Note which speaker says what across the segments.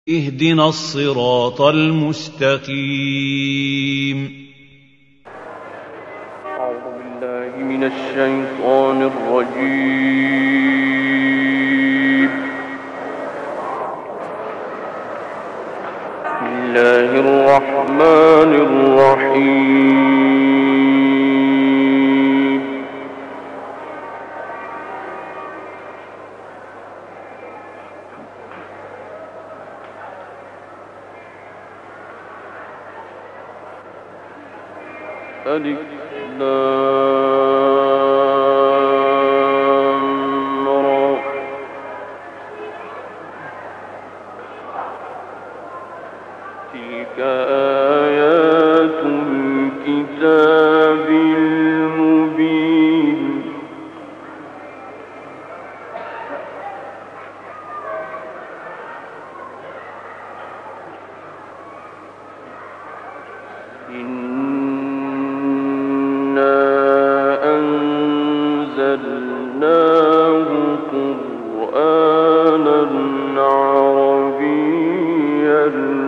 Speaker 1: اهدنا الصراط المستقيم.
Speaker 2: أعوذ بالله من الشيطان الرجيم. بسم الله الرحمن الرحيم. ألف لام را. تلك آيات الكتاب المبين. إنا أنزلناه قرآنا عربيا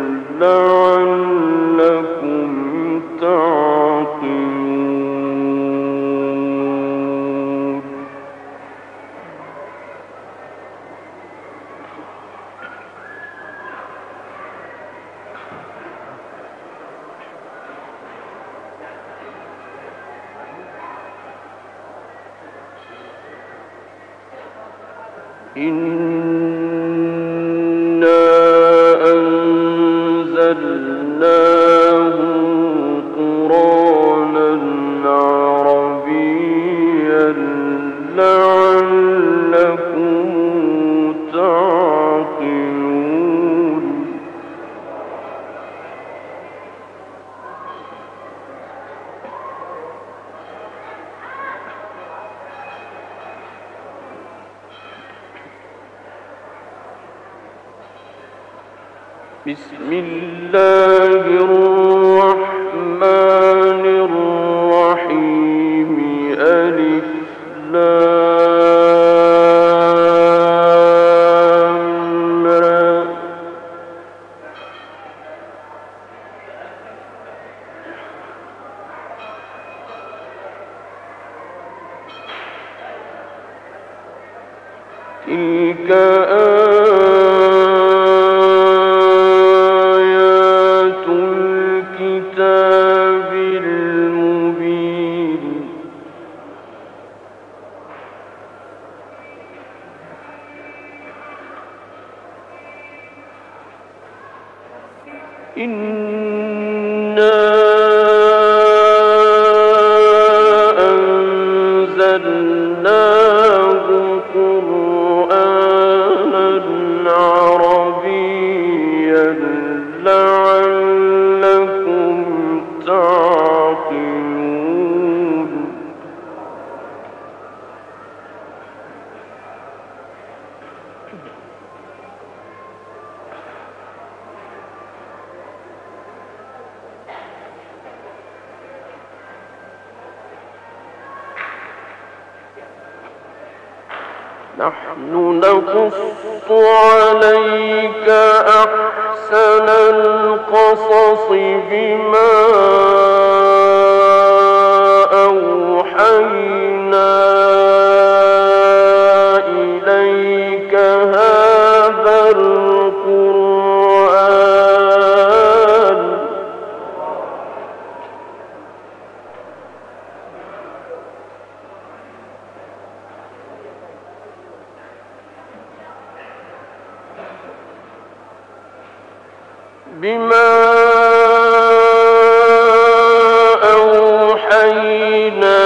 Speaker 2: لعلكم تعقلون. إنا أنزلناه قرآنا عربيا لعلكم تعقلون. بسم الله الرحمن الرحيم. ألف لام را. تلك آيات الكتاب المبين. إنا أنزلناه قرآنا عربيا لعلكم تعقلون. نحن نقص عليك أحسن القصص بما أوحينا إليك هذا القرآن بما أوحينا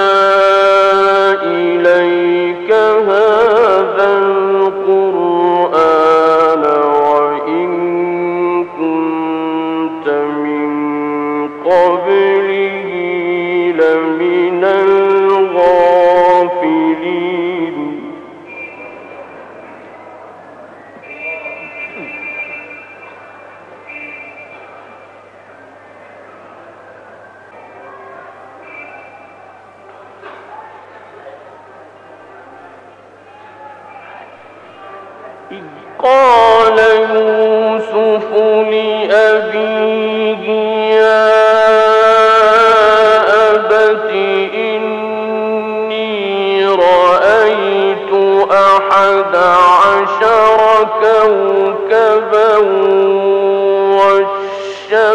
Speaker 2: إليك هذا القرآن وإن كنت من قبله لمن الغافلين.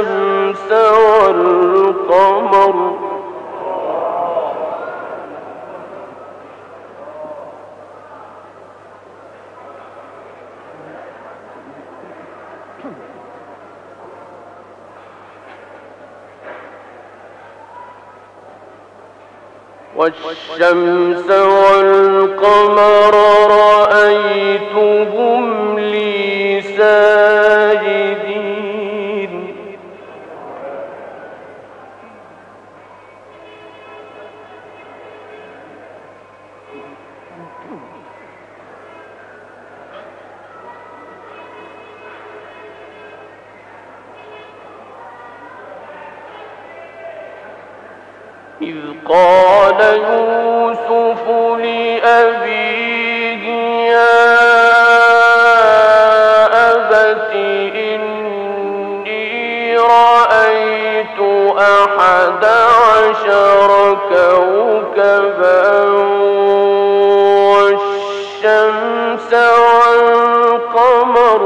Speaker 2: والشمس والقمر والشمس والقمر رأيتهم لي ساجدين إذ قال يوسف لأبيه يا أبت إني رأيت 11 كوكبا والشمس والقمر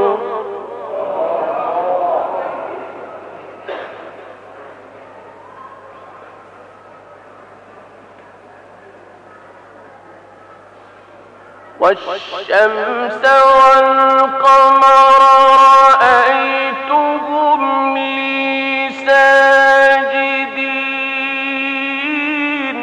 Speaker 2: رأيتهم لي ساجدين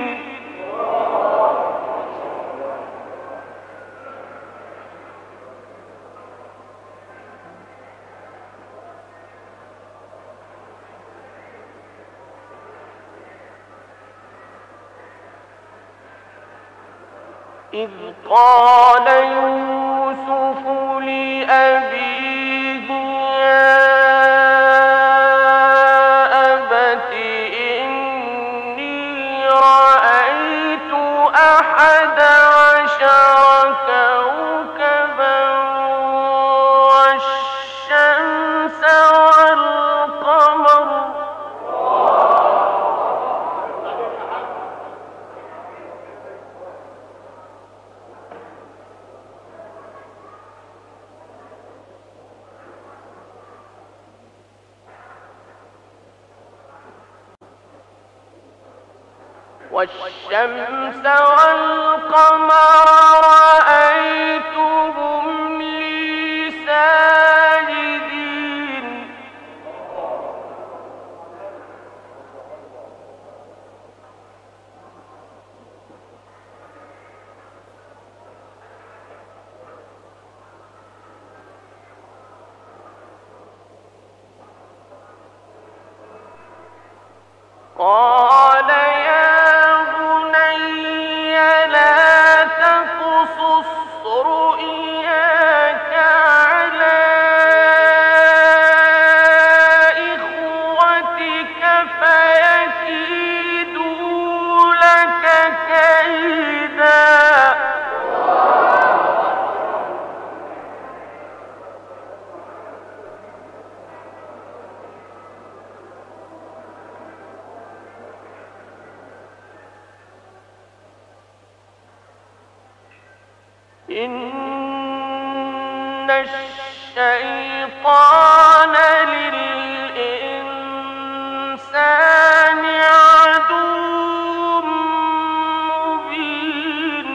Speaker 2: إذ قال يوسف لأبيه يا أبت إني رأيت 11 كوكبا والشمس والقمر رأيتهم لي ساجدين قال يا بني لا تقصص رؤياك على إخوتك فيكيدوا لك كيدا إن الشيطان للإنسان عدو مبين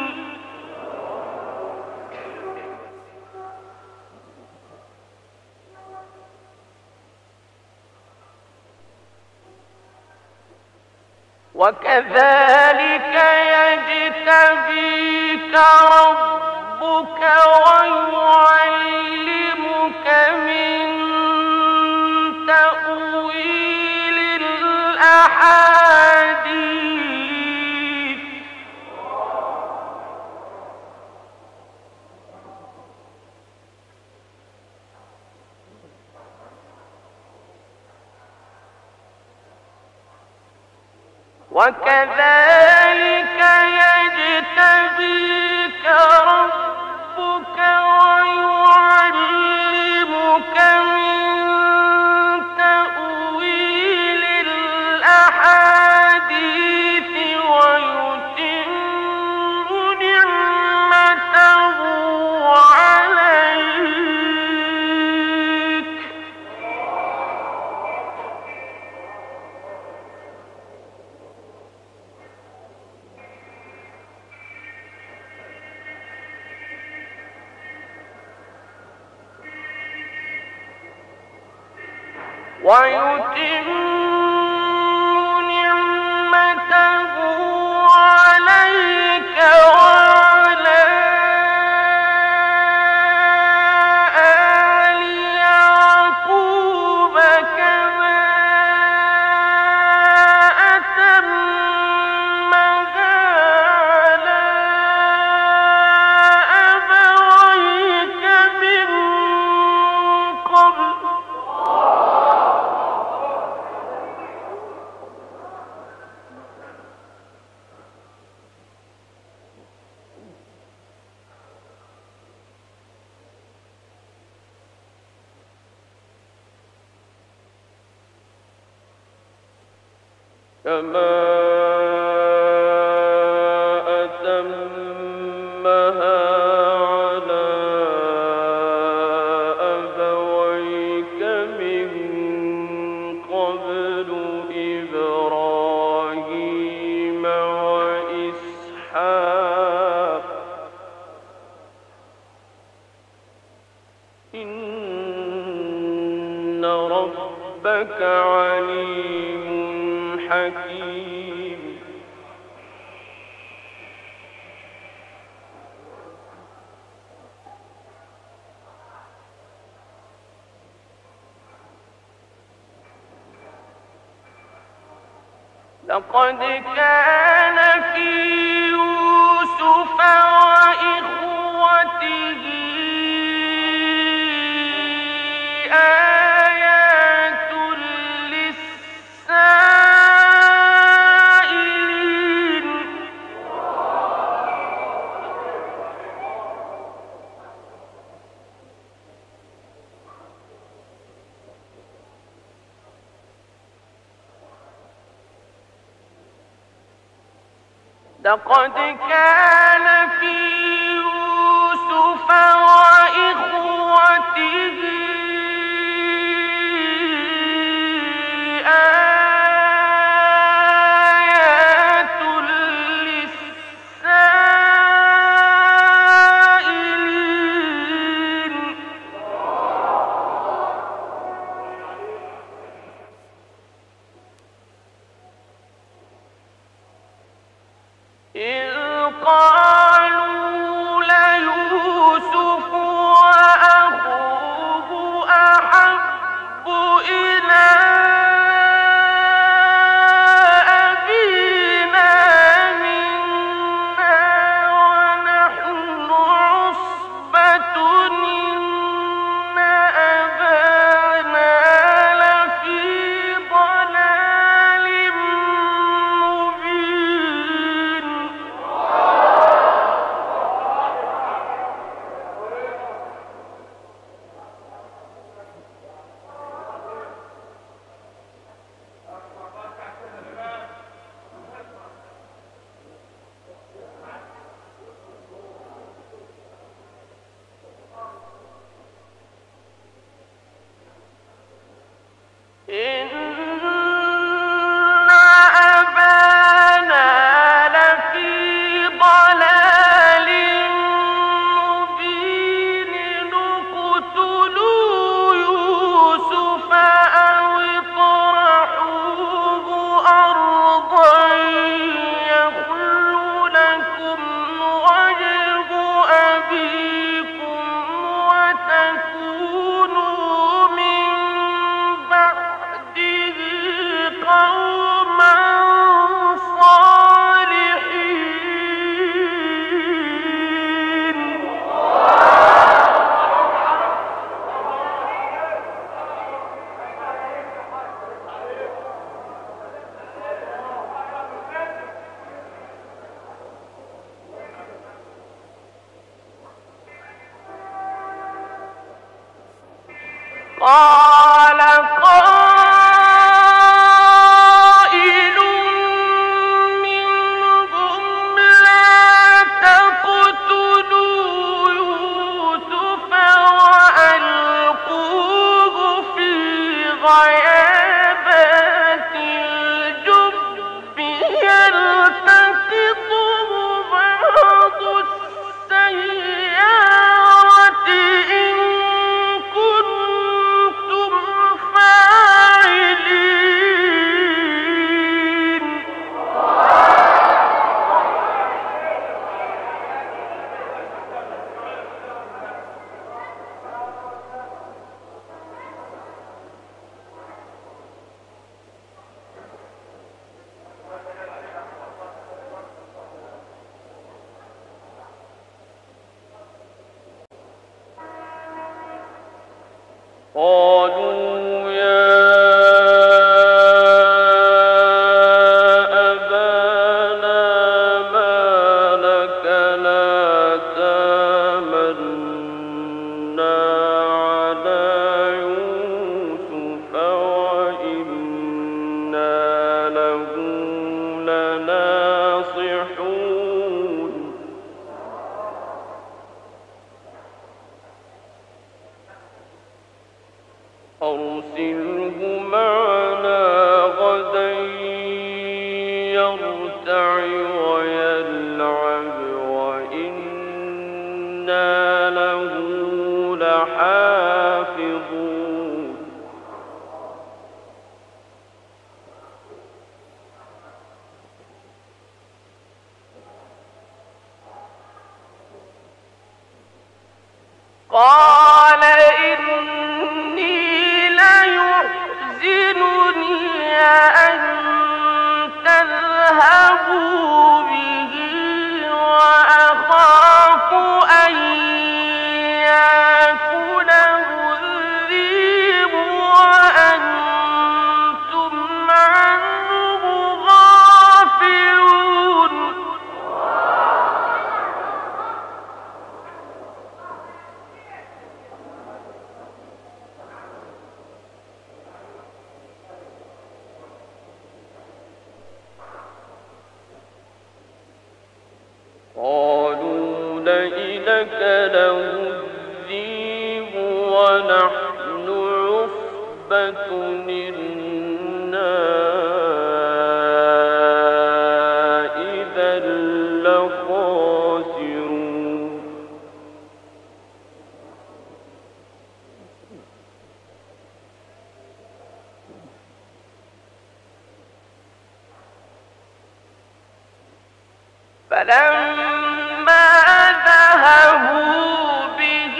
Speaker 2: وكذلك يجتبيك ربك ويعلمك من تأويل الأحاديث وكذلك يجتبيك ربك ويعلمك من تأويل الأحاديث ويتم نعمته عليك ويتم نعمته عليك وعلى آل يعقوب كما أتمها على أبويك من قبل كما أتمها على أبويك من قبل إبراهيم وإسحاق إن ربك عليم حكيم. لقد كان في يوسف وإخوته آيات للسائلين. لقد كان في يوسف وإخوته آيات للسائلين. إذ قالوا ليوسف وأخوه أحب إلى أبينا منا ونحن عصبة إن أبانا لفي ضلال مبين. إن أبانا لفي ضلال مبين. اقتلوا يوسف أو اطرحوه أرضا يخل لكم وجه أبيكم وتكونوا من بعده قوما صالحين. قال قائل منهم لا تقتلوا يوسف وألقوه في غيابات الجب يلتقطه بعض السيارة إن كنتم فاعلين. أرسله معنا غدا يرتع ويلعب وإنا له لحافظون قال إني ليحزنني أن تذهبوا به وأخاف أن يأكله الذئب وأنتم عنه غافلون قالوا لئن أكله الذئب ونحن عصبة إنا إذا لخاسرون فلما ذهبوا به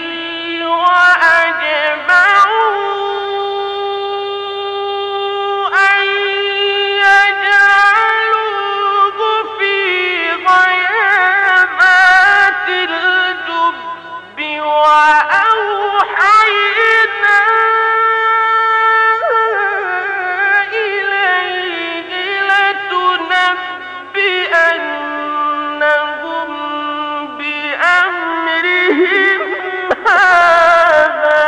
Speaker 2: وأجمعوا أن يجعلوه في غيابات الجب وأوحينا إليه لتنبئنهم بأمرهم هذا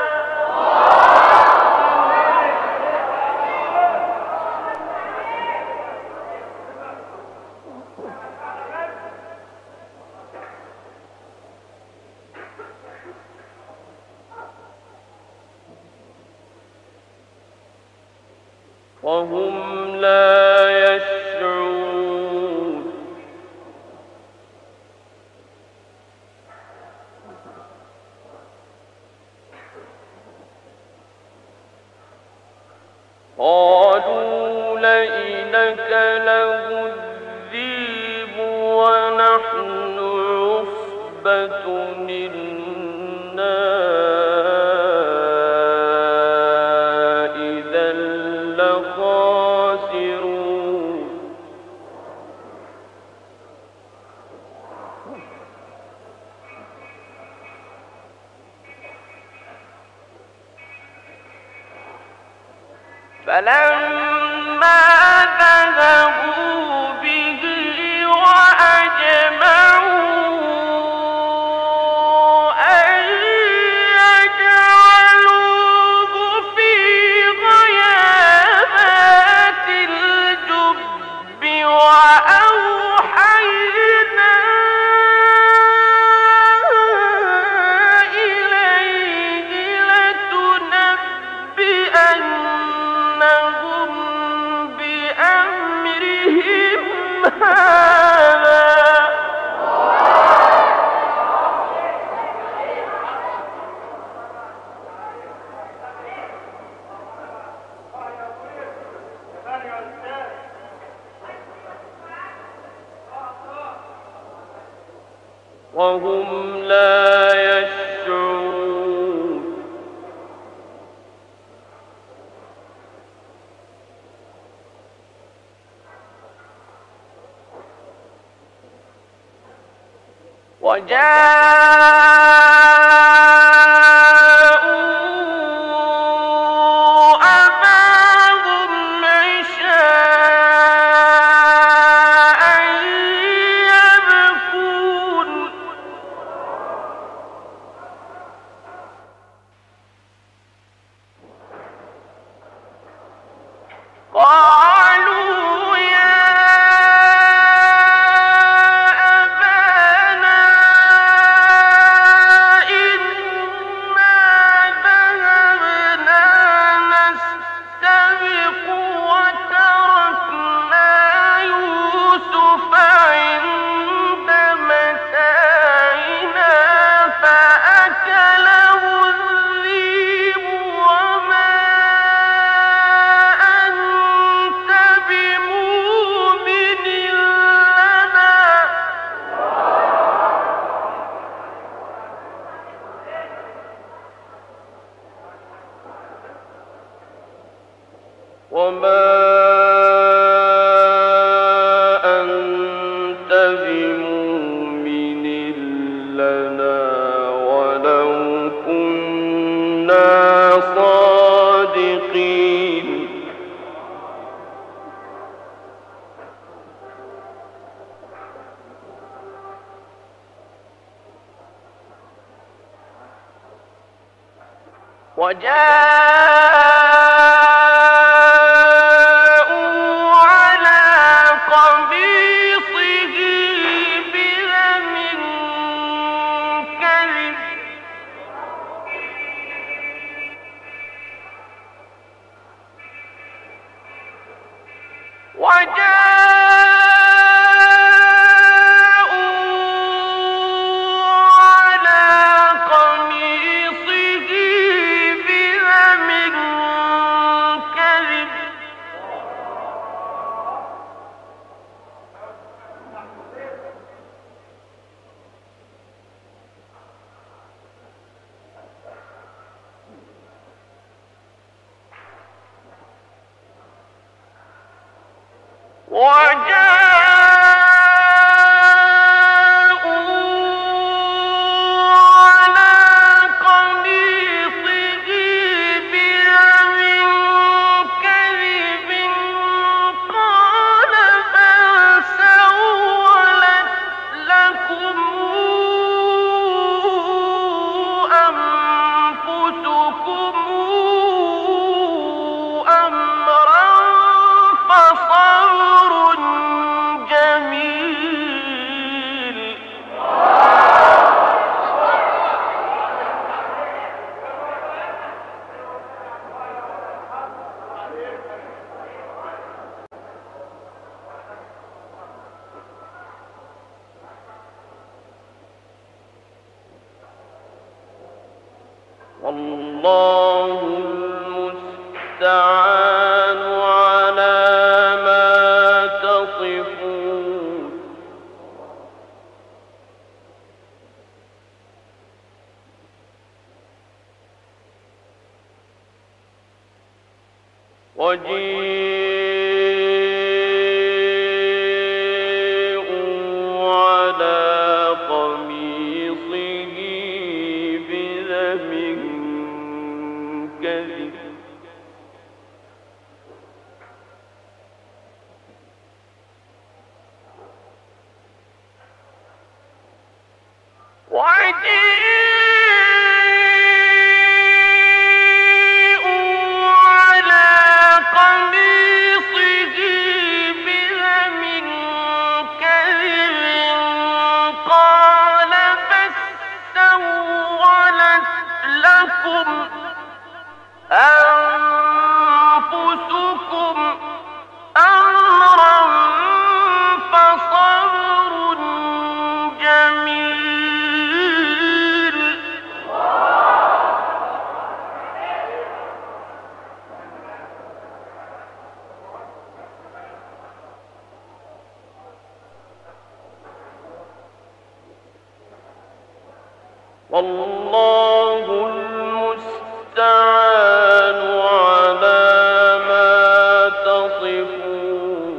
Speaker 2: وهم لا يشعرون قالوا لئن أكله الذئب ونحن عصبة إنا إذا لخاسرون فلما ذهبوا به وأجمعوا أن يجعلوه في غيابات الجب وأوحينا إليه لتنبئنهم بأمرهم هذا وهم لا يشعرون وجاءوا أباهم عشاء يبكون قالوا يا أبانا إنا ذهبنا وما أنت بمؤمن لنا ولو كنا صادقين وجاءوا على قميصه بدم كذب قال بل سولت لكم أنفسكم أمرا فصبر جميل والله المستعان على ما تصفون وجيءوا على قميصه بدم كذب وجيءوا على قميصه بدم كذب قال بل سولت لكم أنفسكم أمرا فصبر جميل والله المستعان على ما تصفون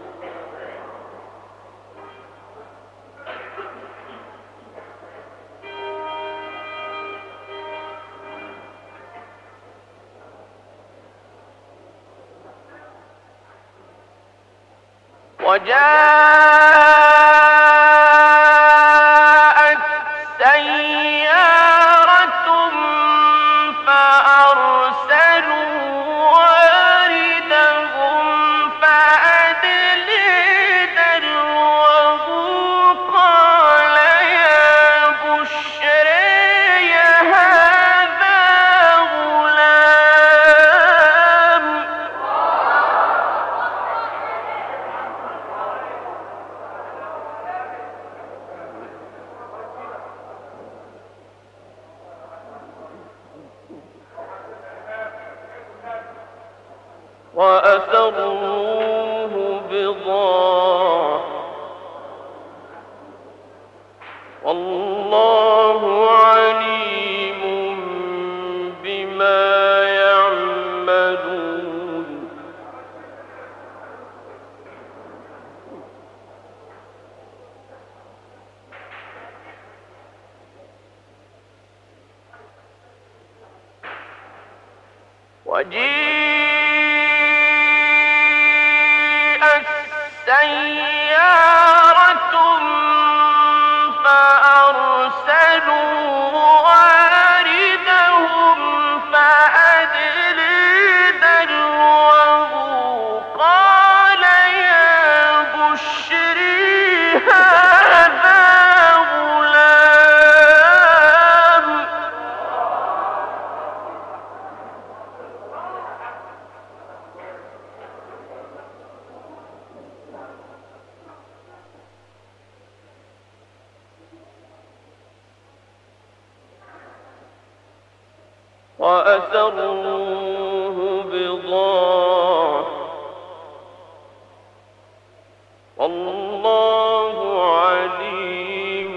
Speaker 2: وجاءت سيارة فأرسلوا واردهم فأدلي دلوه قال يا بشري هذا غلام وأسروه بضاعة والله عليم بما يعملون وجيءت سيارة فأرسلوا واردهم فأدلي دلوه قال يا بشري هذا غلام وأسروه بضاعة والله عليم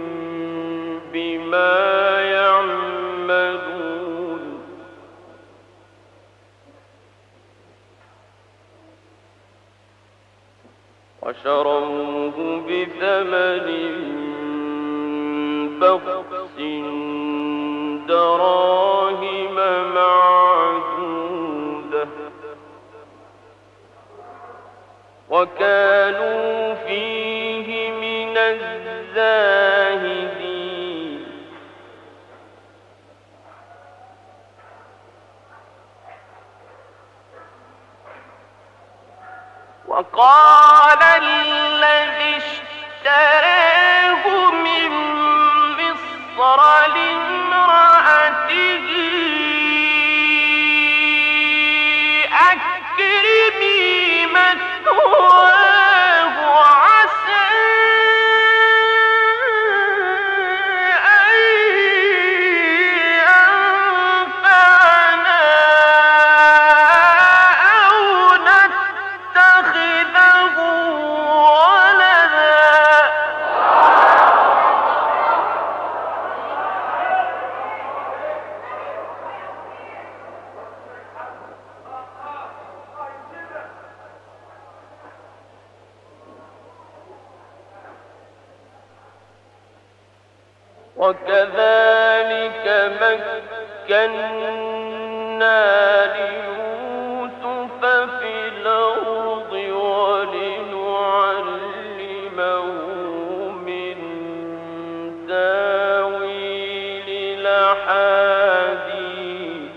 Speaker 2: بما يعملون وشروه بثمن بخس دراهم معدودة وكانوا فيه من الزاهدين وقال الذي اشتراه من مصر لامرأته أكرمي مثواه عسى أن ينفعنا أو نتخذه ولدا وكذلك مكنا ليوسف في الأرض ولنعلمه من تاويل الأحاديث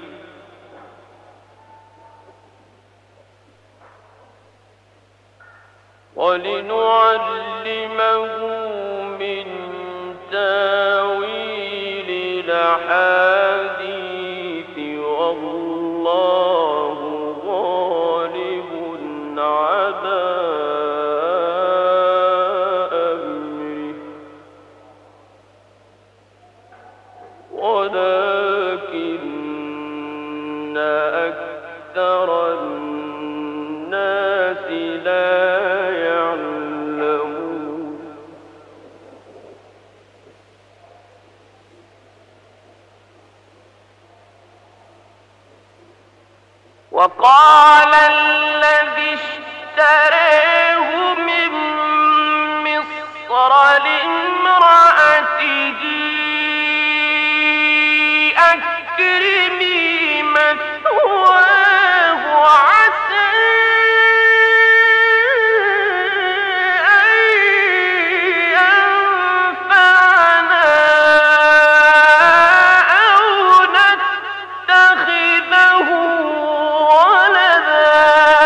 Speaker 2: والله غالب على أمره ولكن أكثر الناس لا يعلمون وقال الذي اشتراه من مصر لامرأته أكرمي مثواه عسى أن ينفعنا أو نتخذه ولدا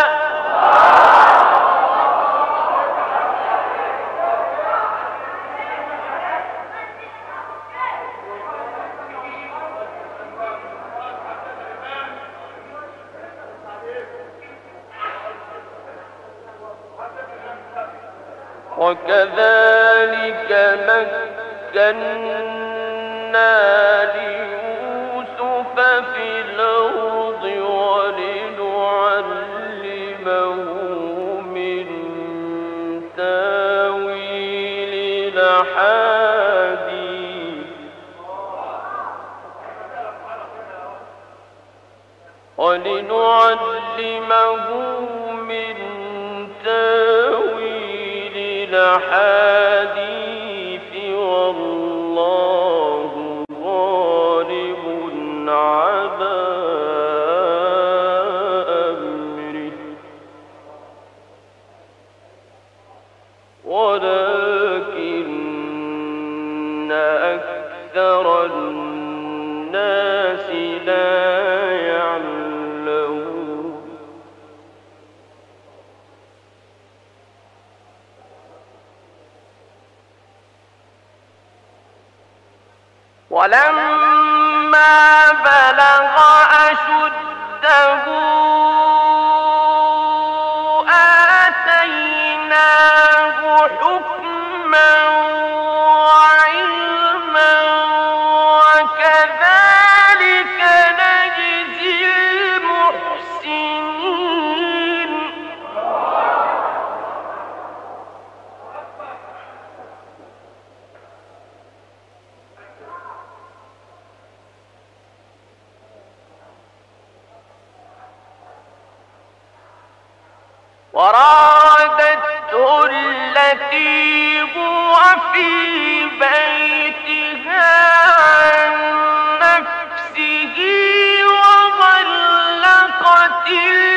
Speaker 2: وكذلك مكنا ليوسف في الأرض ولنعلمه من تاويل الأحاديث والله غالب على ولما بلغ أشده آتيناه حكما وعلما وكذلك نجزي المحسنين وراودته التي هو في بيتها عن نفسه وغلقت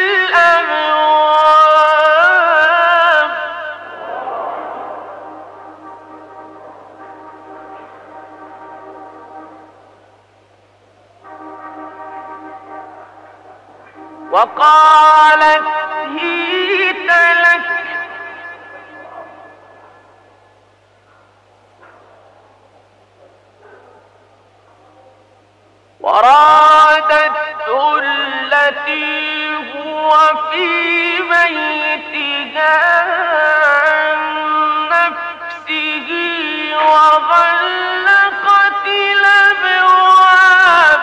Speaker 2: الأبواب وقالت هيت لك وراودته التي هو في بيتها عن نفسه وغلقت الأبواب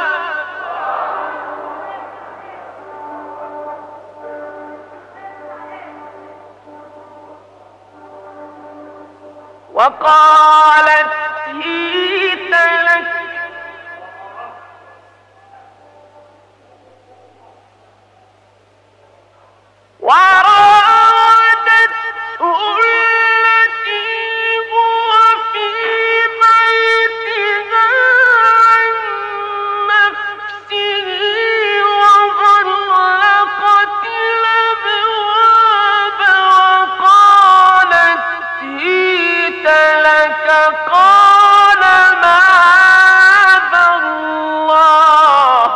Speaker 2: وقالت هيت لك وراودته التي هو في بيتها عن نفسه وغلقت الأبواب وقالت هيت لك قال معاذ الله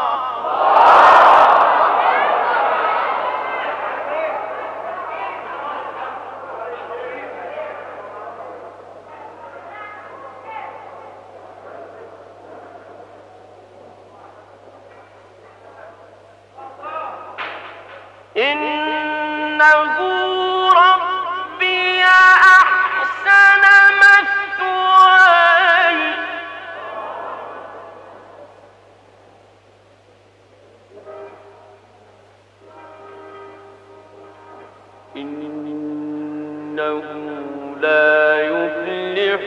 Speaker 2: إنه ربي أحسن مثواي إنه لا يفلح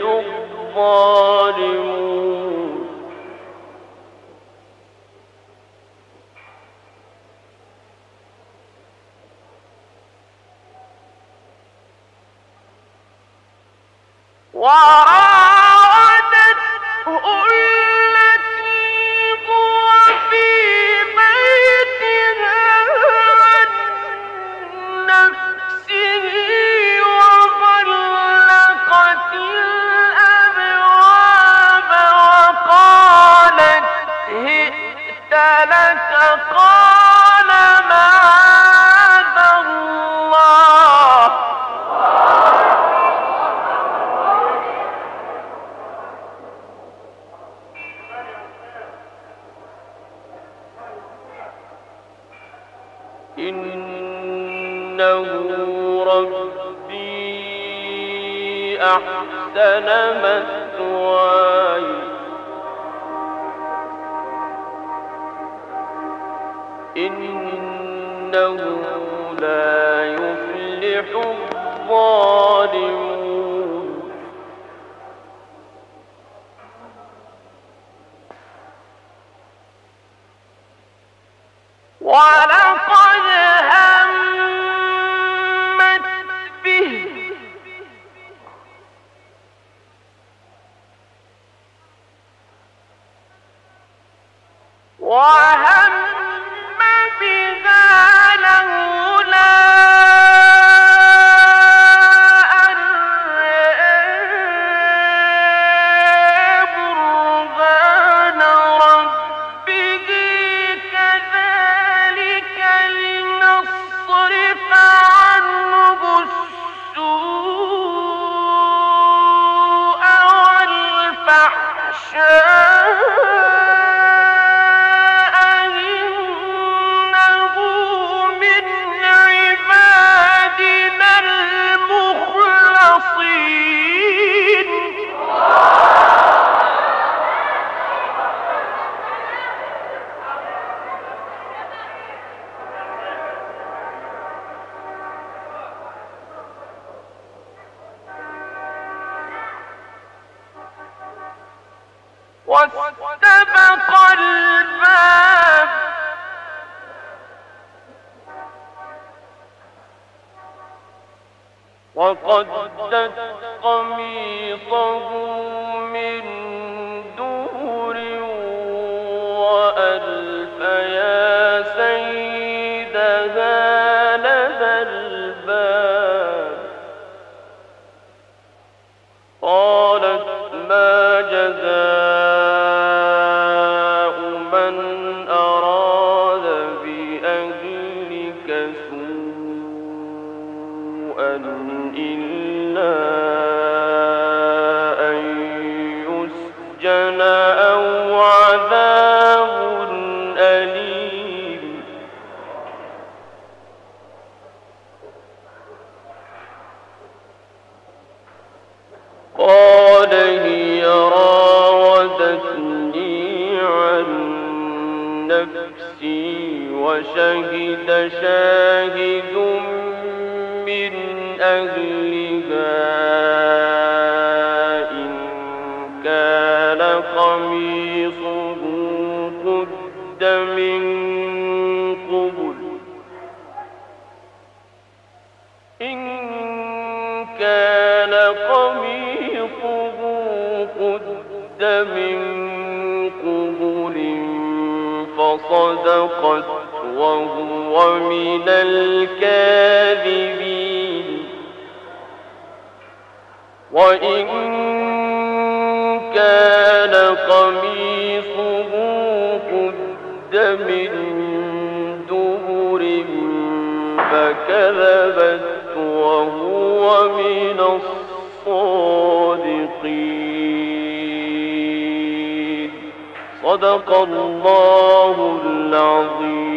Speaker 2: الظالمون وراودته التي هو في بيتها عن نفسه وغلقت الأبواب وقالت هئت لك قال معاذ الله إنه ربي أحسن مثواي إنه لا يفلح الظالمون ولقد همت به وهم بها لولا أن رأى برهان ربه كذلك واستبق الباب وقدت قميصه من دبر وألف يا سيدها لدى الباب قالت ما جزاء من أراد بأهلك سوءا إلا أن يسجن أو عذاب أليم قال هي راودتني عن نفسي وشهد شاهد من أهلها إن كان قميصه قد من قبل إن كان قميصه قد من قبل فصدقت وهو من الكاذبين وإن كان قميصه قد من دبر فكذبت وهو من الصادقين صدق الله العظيم.